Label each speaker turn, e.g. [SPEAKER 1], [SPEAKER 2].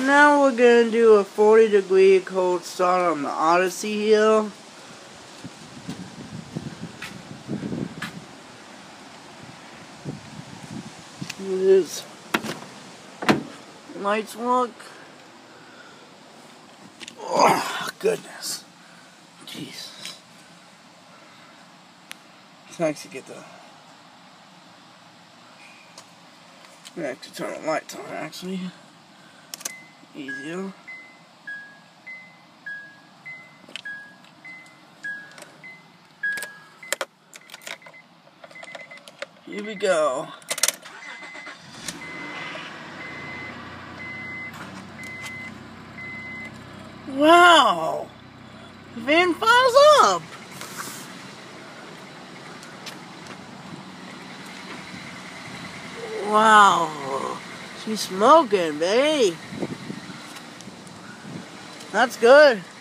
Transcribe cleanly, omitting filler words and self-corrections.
[SPEAKER 1] now we're gonna do a 40-degree cold start on the Odyssey hill. This lights look. Oh goodness, Jesus! It's nice to get the. I have to turn the lights on actually. Easier. Here we go. Wow! The van falls up! Wow! She's smoking, babe! That's good.